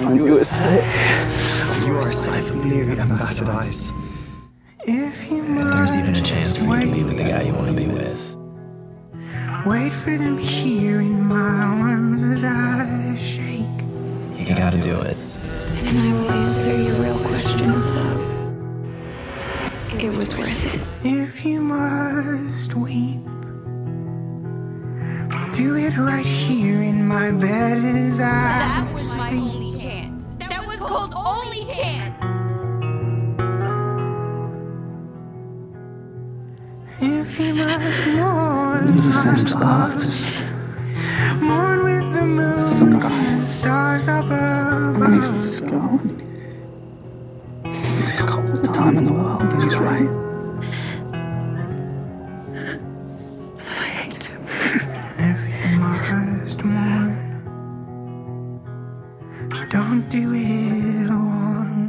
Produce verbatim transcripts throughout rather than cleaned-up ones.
U S A. You are a sight for bleary and battered eyes. If you There's even a chance for you to be with the guy you want to be with. Wait for them here in my arms as I shake. You gotta do it. And I will answer your real questions, but it was worth it. If you must weep, do it right here in my bed as I That was my sleep. only chance. That was Cole's only chance. If you must mourn, The same stars. mourn with the moon, Some guy. and the stars up above. Where's this going? He's got all the time in the world and he's right. I hate him. If you must mourn, don't do it alone.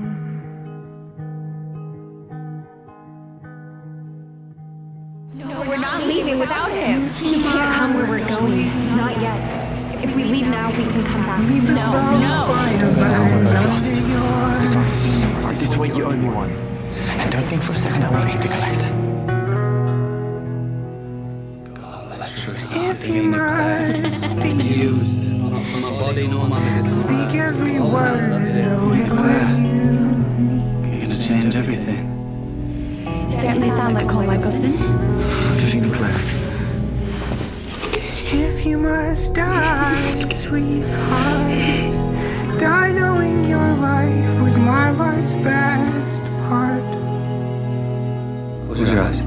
No, we're not leaving without him. He can't come where we're going. Not yet. If we leave now, we can come back. Leave us No, though no. fire burns under your Like this way, you owe me one. And don't think for a second I want you to collect. If you must speak, Not from my body nor my visits. speak every word as though it were unique. You're gonna change everything. You certainly sound like Cole Michelson. Davina Claire. If you must die, sweetheart, die knowing your life was my life's best part. Close your eyes.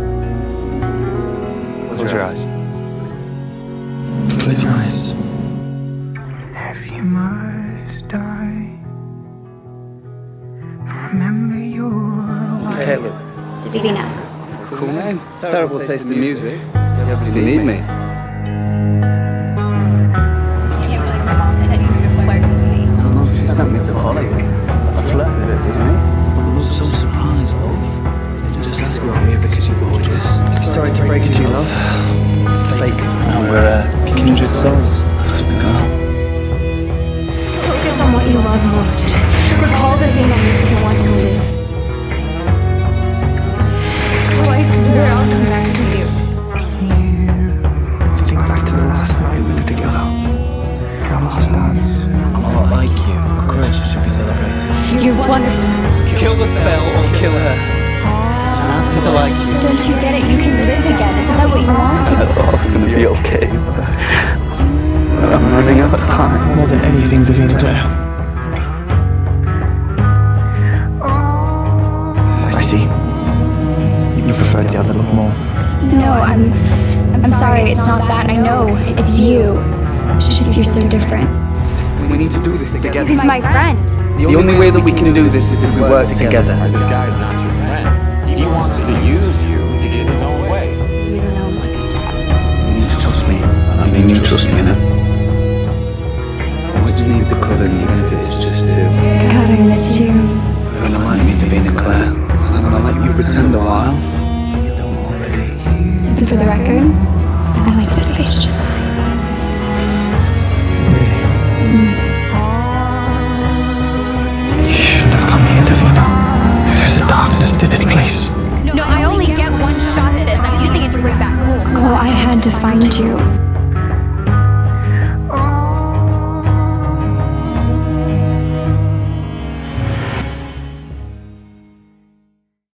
Close your eyes. Close your eyes. If you must die, remember your life. Caleb. Davina. Cool name. Terrible taste in music. You obviously need me. Can't believe my mom said you were to flirt with me. No, no, she sent me to follow you. I flirted with it, didn't I? I was so surprised, love. Just ask her out here because you're gorgeous. Sorry to break it to you, love. It's fake. No, we're uh, kindred souls. That's what we got. Focus on what you love most. Recall the thing that makes you want to live. Oh, I swear I'll come back to you. Think back to the last night we were together. Our last dance. I'm a lot like you. Courage should be celebrated. You're wonderful. Kill the spell or kill her. And I happen to like you. Don't you get it? You can live again. Isn't that what you want? I thought I was gonna be okay, but I'm running out of time. More than anything, Davina Claire. I see. You prefer the other look more. No, I'm... I'm sorry, it's not that. I know. It's you. It's just you're so different. We need to do this together. He's my friend. The only way that we can do this is if we work together. This guy is not your friend. He wants to use you to get his own way. You don't know what you You need to trust me. I mean, you trust me, innit? I just need to cuddle, even if it is just two. God, I missed you. You're gonna like me, Davina Claire. And I'm gonna let you pretend a while. You don't already. And for the record, I like this face just fine. You shouldn't have come here, Davina. There's a darkness to this place. No, I only get one shot at this. I'm using it to bring back Cole. Cole, I had to find you.